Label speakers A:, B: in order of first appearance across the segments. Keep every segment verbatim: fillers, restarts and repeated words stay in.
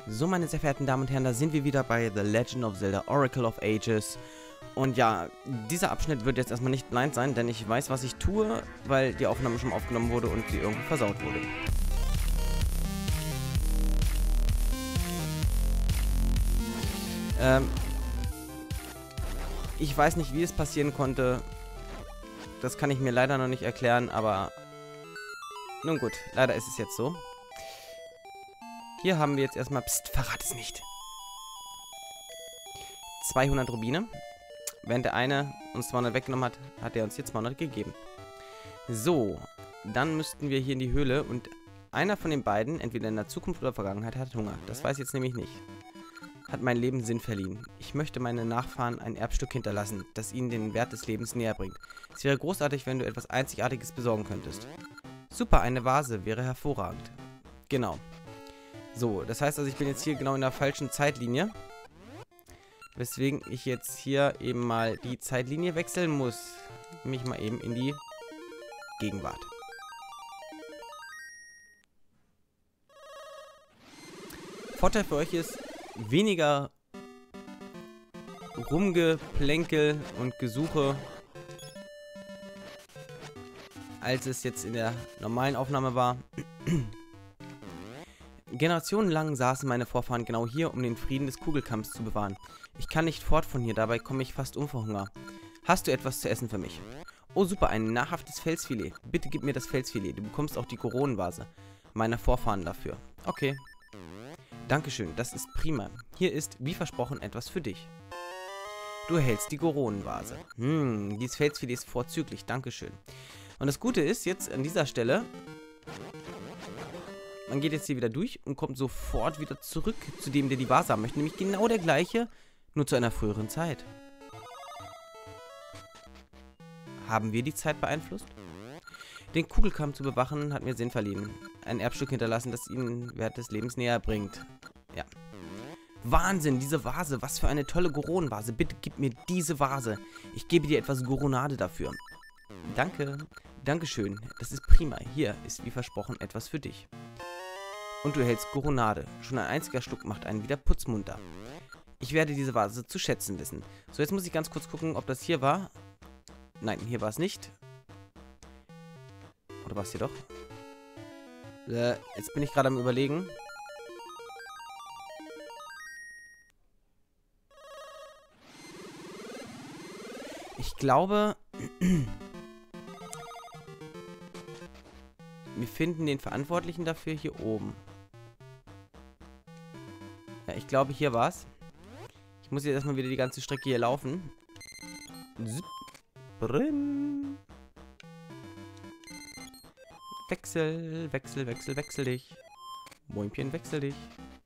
A: So, meine sehr verehrten Damen und Herren, da sind wir wieder bei The Legend of Zelda Oracle of Ages. Und ja, dieser Abschnitt wird jetzt erstmal nicht blind sein, denn ich weiß, was ich tue, weil die Aufnahme schon aufgenommen wurde und sie irgendwie versaut wurde. Ähm, ich weiß nicht, wie es passieren konnte. Das kann ich mir leider noch nicht erklären, aber nun gut, leider ist es jetzt so. Hier haben wir jetzt erstmal... Psst, verrat es nicht. zweihundert Rubine. Während der eine uns zweihundert weggenommen hat, hat er uns hier zweihundert gegeben. So, dann müssten wir hier in die Höhle und einer von den beiden, entweder in der Zukunft oder Vergangenheit, hat Hunger. Das weiß ich jetzt nämlich nicht. Hat mein Leben Sinn verliehen. Ich möchte meinen Nachfahren ein Erbstück hinterlassen, das ihnen den Wert des Lebens näher bringt. Es wäre großartig, wenn du etwas Einzigartiges besorgen könntest. Super, eine Vase wäre hervorragend. Genau. So, das heißt also, ich bin jetzt hier genau in der falschen Zeitlinie. Weswegen ich jetzt hier eben mal die Zeitlinie wechseln muss. Nämlich mal eben in die Gegenwart. Vorteil für euch ist weniger Rumgeplänkel und Gesuche, als es jetzt in der normalen Aufnahme war. Generationenlang saßen meine Vorfahren genau hier, um den Frieden des Kugelkampfs zu bewahren. Ich kann nicht fort von hier, dabei komme ich fast um vor Hunger. Hast du etwas zu essen für mich? Oh super, ein nahrhaftes Felsfilet. Bitte gib mir das Felsfilet. Du bekommst auch die Koronenvase meiner Vorfahren dafür. Okay. Dankeschön, das ist prima. Hier ist, wie versprochen, etwas für dich. Du erhältst die Koronenvase. Hm, dieses Felsfilet ist vorzüglich. Dankeschön. Und das Gute ist, jetzt an dieser Stelle... Man geht jetzt hier wieder durch und kommt sofort wieder zurück zu dem, der die Vase haben möchte. Nämlich genau der gleiche, nur zu einer früheren Zeit. Haben wir die Zeit beeinflusst? Den Kugelkampf zu bewachen hat mir Sinn verliehen. Ein Erbstück hinterlassen, das ihnen Wert des Lebens näher bringt. Ja. Wahnsinn, diese Vase. Was für eine tolle Goronenvase. Bitte gib mir diese Vase. Ich gebe dir etwas Goronade dafür. Danke. Dankeschön. Das ist prima. Hier ist wie versprochen etwas für dich. Und du erhältst Goronade. Schon ein einziger Schluck macht einen wieder putzmunter. Ich werde diese Vase zu schätzen wissen. So, jetzt muss ich ganz kurz gucken, ob das hier war. Nein, hier war es nicht. Oder war es hier doch? Äh, jetzt bin ich gerade am Überlegen. Ich glaube... Wir finden den Verantwortlichen dafür hier oben. Ja, ich glaube, hier war's. Ich muss jetzt erstmal wieder die ganze Strecke hier laufen. Zip. Brim. Wechsel, wechsel, wechsel, wechsel dich. Mäumchen, wechsel dich.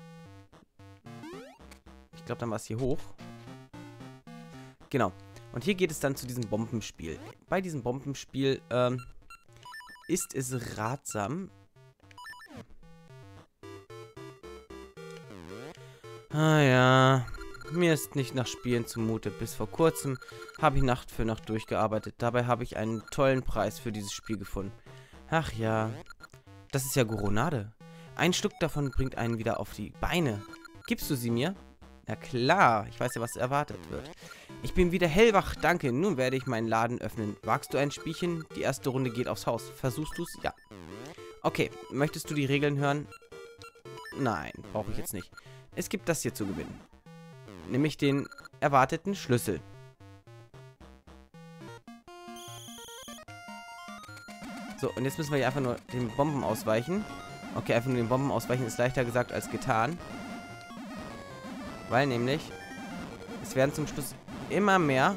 A: Ich glaube, dann war es hier hoch. Genau. Und hier geht es dann zu diesem Bombenspiel. Bei diesem Bombenspiel, ähm... ist es ratsam... Ah ja, mir ist nicht nach Spielen zumute. Bis vor kurzem habe ich Nacht für Nacht durchgearbeitet. Dabei habe ich einen tollen Preis für dieses Spiel gefunden. Ach ja, das ist ja Goronade. Ein Stück davon bringt einen wieder auf die Beine. Gibst du sie mir? Na klar, ich weiß ja, was erwartet wird. Ich bin wieder hellwach, danke. Nun werde ich meinen Laden öffnen. Wagst du ein Spielchen? Die erste Runde geht aufs Haus. Versuchst du es? Ja. Okay, möchtest du die Regeln hören? Nein, brauche ich jetzt nicht. Es gibt das hier zu gewinnen. Nämlich den erwarteten Schlüssel. So, und jetzt müssen wir hier einfach nur den Bomben ausweichen. Okay, einfach nur den Bomben ausweichen ist leichter gesagt als getan. Weil nämlich, es werden zum Schluss immer mehr.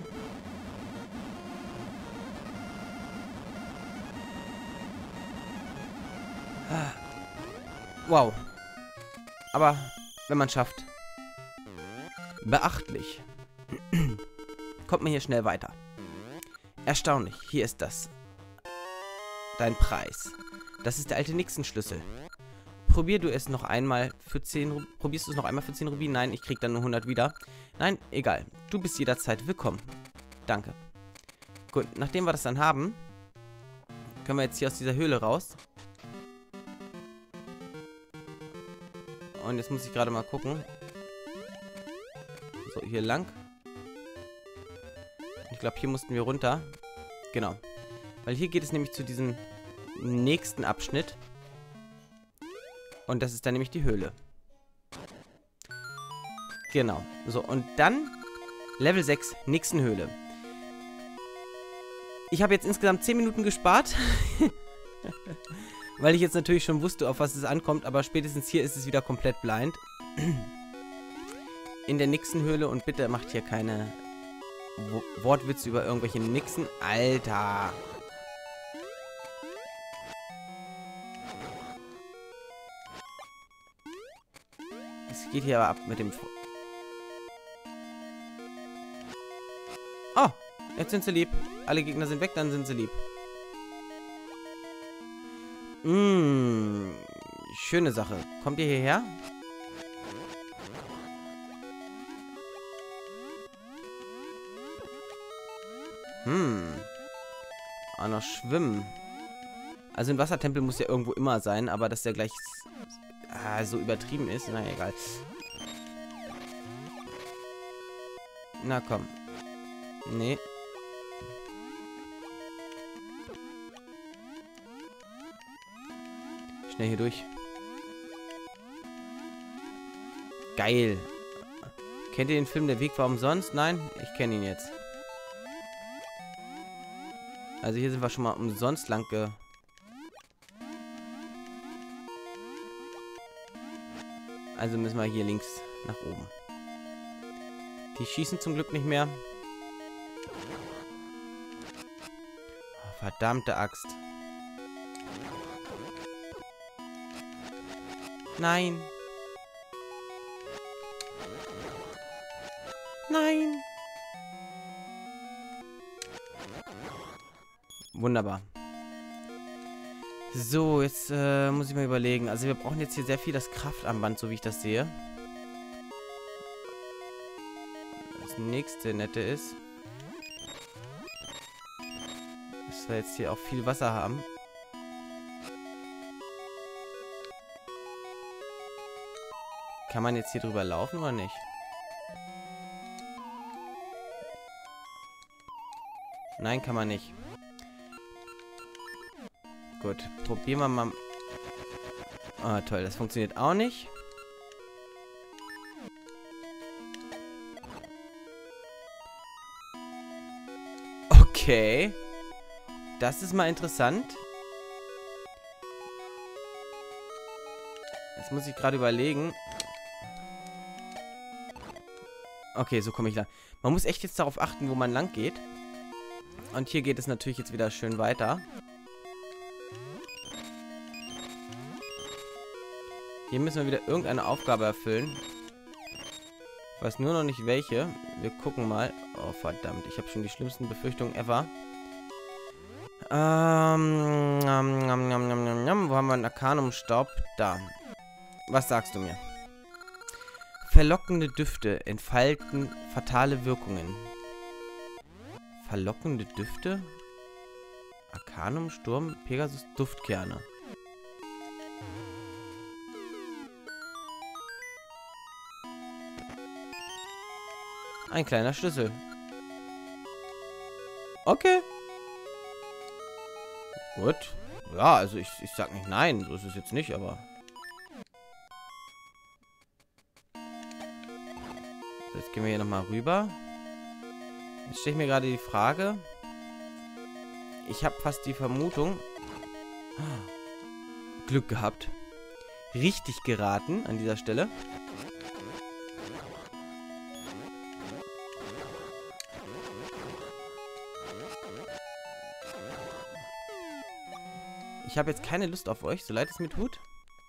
A: Wow. Aber wenn man schafft. Beachtlich. Kommt man hier schnell weiter. Erstaunlich. Hier ist das. Dein Preis. Das ist der alte Nixon-Schlüssel. Probier du es noch einmal für zehn... Probierst du es noch einmal für zehn Rubin? Nein, ich krieg dann nur hundert wieder. Nein, egal. Du bist jederzeit willkommen. Danke. Gut, nachdem wir das dann haben, können wir jetzt hier aus dieser Höhle raus. Und jetzt muss ich gerade mal gucken. So, hier lang. Ich glaube, hier mussten wir runter. Genau. Weil hier geht es nämlich zu diesem nächsten Abschnitt. Und das ist dann nämlich die Höhle. Genau. So, und dann Level sechs, nächsten Höhle. Ich habe jetzt insgesamt zehn Minuten gespart. Weil ich jetzt natürlich schon wusste, auf was es ankommt. Aber spätestens hier ist es wieder komplett blind. In der nächsten Höhle. Und bitte macht hier keine Wo- Wortwitze über irgendwelche Nixen. Alter. Es geht hier aber ab mit dem... Oh, jetzt sind sie lieb. Alle Gegner sind weg, dann sind sie lieb. Mmh, schöne Sache. Kommt ihr hierher? Hm. Auch noch schwimmen. Also ein Wassertempel muss ja irgendwo immer sein, aber dass der gleich ah, so übertrieben ist, na egal. Na komm. Nee. Schnell hier durch. Geil. Kennt ihr den Film Der Weg war umsonst? Nein? Ich kenne ihn jetzt. Also hier sind wir schon mal umsonst lang ge... Also müssen wir hier links nach oben. Die schießen zum Glück nicht mehr. Oh, verdammte Axt. Nein. Nein. Wunderbar. So, jetzt äh, muss ich mal überlegen. Also wir brauchen jetzt hier sehr viel das Kraftarmband, so wie ich das sehe. Das nächste Nette ist, dass wir jetzt hier auch viel Wasser haben. Kann man jetzt hier drüber laufen oder nicht? Nein, kann man nicht. Gut, probieren wir mal. Ah, toll, das funktioniert auch nicht. Okay. Das ist mal interessant. Jetzt muss ich gerade überlegen. Okay, so komme ich lang. Man muss echt jetzt darauf achten, wo man lang geht. Und hier geht es natürlich jetzt wieder schön weiter. Hier müssen wir wieder irgendeine Aufgabe erfüllen. Ich weiß nur noch nicht welche. Wir gucken mal. Oh, verdammt. Ich habe schon die schlimmsten Befürchtungen ever. Ähm, nom, nom, nom, nom, nom, nom. Wo haben wir einen Arcanum-Staub? Da. Was sagst du mir? Verlockende Düfte entfalten fatale Wirkungen. Verlockende Düfte? Arcanum, Sturm, Pegasus, Duftkerne. Ein kleiner Schlüssel. Okay. Gut. Ja, also ich, ich sag nicht nein. So ist es jetzt nicht, aber... So, jetzt gehen wir hier nochmal rüber. Jetzt stelle ich mir gerade die Frage. Ich habe fast die Vermutung... Glück gehabt. Richtig geraten an dieser Stelle. Ich habe jetzt keine Lust auf euch, so leid es mir tut.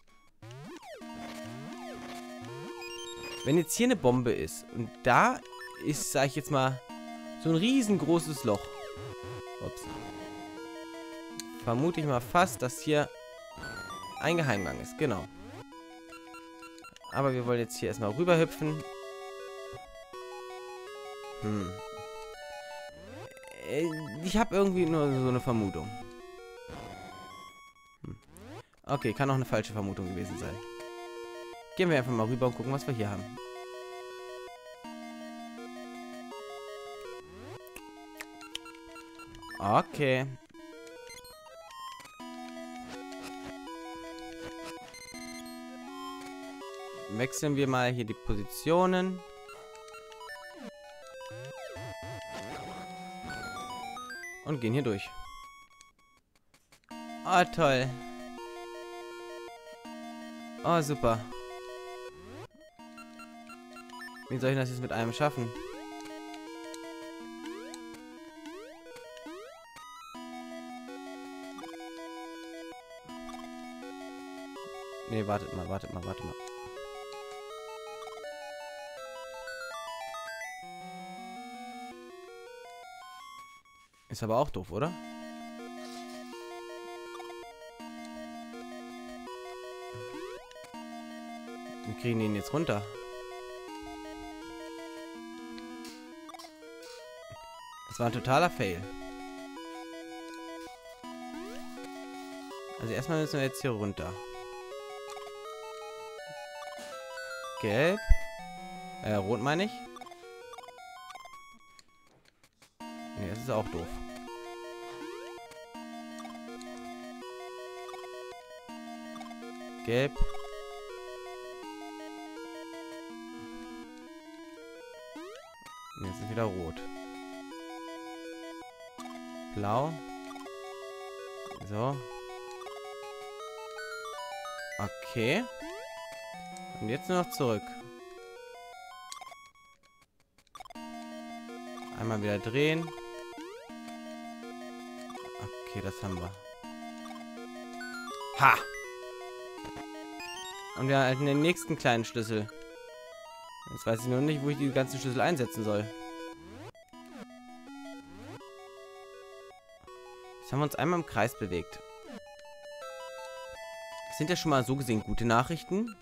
A: Wenn jetzt hier eine Bombe ist und da ist, sage ich jetzt mal, so ein riesengroßes Loch. Ups. Vermute ich mal fast, dass hier ein Geheimgang ist. Genau. Aber wir wollen jetzt hier erstmal rüberhüpfen. Hm. Ich habe irgendwie nur so eine Vermutung. Okay, kann auch eine falsche Vermutung gewesen sein. Gehen wir einfach mal rüber und gucken, was wir hier haben. Okay. Wechseln wir mal hier die Positionen. Und gehen hier durch. Oh, toll. Oh, super. Wie soll ich das jetzt mit einem schaffen? Nee, wartet mal, wartet mal, wartet mal. Ist aber auch doof, oder? Wir kriegen ihn jetzt runter. Das war ein totaler Fail. Also erstmal müssen wir jetzt hier runter. Gelb. Äh, rot meine ich. Ne, das ist auch doof. Gelb. Und jetzt ist wieder rot. Blau. So. Okay. Und jetzt nur noch zurück. Einmal wieder drehen. Okay, das haben wir. Ha! Und wir halten den nächsten kleinen Schlüssel. Jetzt weiß ich nur nicht, wo ich die ganzen Schlüssel einsetzen soll. Jetzt haben wir uns einmal im Kreis bewegt. Das sind ja schon mal so gesehen gute Nachrichten.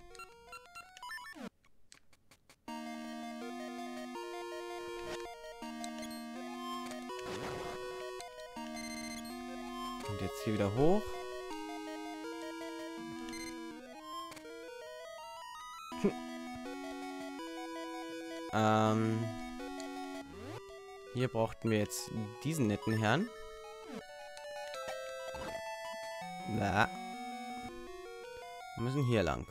A: Und jetzt hier wieder hoch. ähm, hier brauchten wir jetzt diesen netten Herrn. Na. Wir müssen hier lang.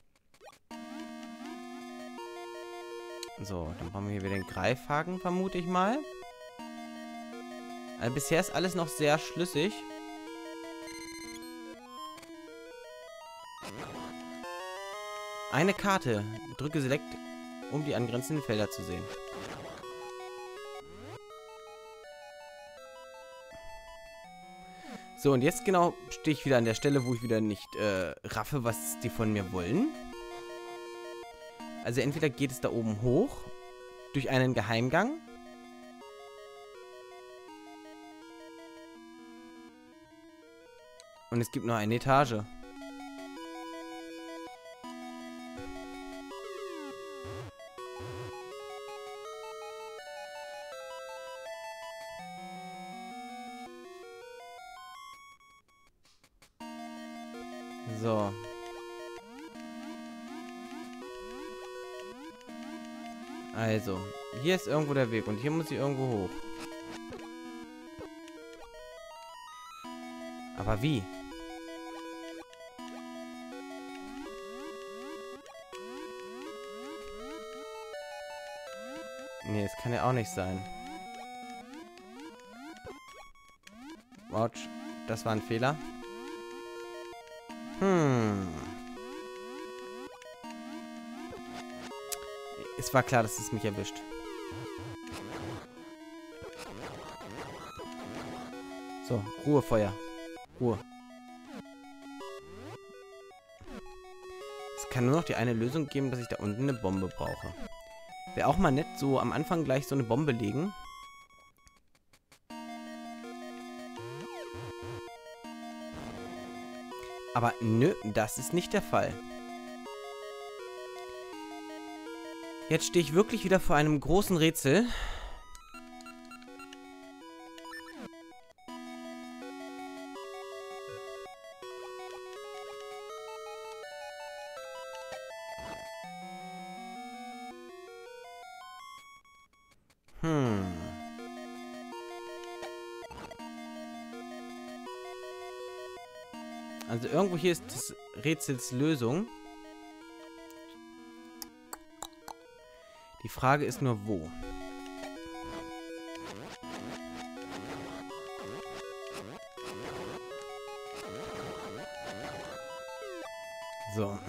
A: So, dann brauchen wir hier wieder den Greifhaken, vermute ich mal. Also bisher ist alles noch sehr schlüssig. Eine Karte. Drücke Select, um die angrenzenden Felder zu sehen. So, und jetzt genau stehe ich wieder an der Stelle, wo ich wieder nicht äh, raffe, was die von mir wollen. Also entweder geht es da oben hoch, durch einen Geheimgang. Und es gibt nur eine Etage. So. Also, hier ist irgendwo der Weg und hier muss ich irgendwo hoch. Aber wie? Nee, das kann ja auch nicht sein. Watch, das war ein Fehler. Hm. Es war klar, dass es mich erwischt. So, Ruhe, Feuer. Ruhe. Es kann nur noch die eine Lösung geben, dass ich da unten eine Bombe brauche. Wäre auch mal nett, so am Anfang gleich so eine Bombe legen. Aber nö, das ist nicht der Fall. Jetzt stehe ich wirklich wieder vor einem großen Rätsel. Hm. Also irgendwo hier ist das Rätsels Lösung. Die Frage ist nur, wo? So.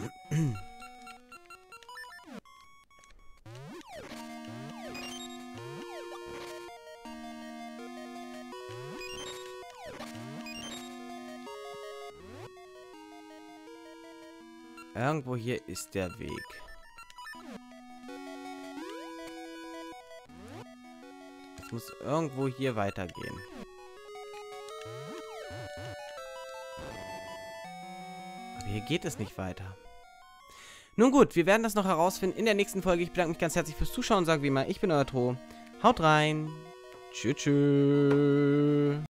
A: Irgendwo hier ist der Weg. Es muss irgendwo hier weitergehen. Aber hier geht es nicht weiter. Nun gut, wir werden das noch herausfinden in der nächsten Folge. Ich bedanke mich ganz herzlich fürs Zuschauen und sage wie immer, ich bin euer Tro. Haut rein. Tschüss. Tschüss.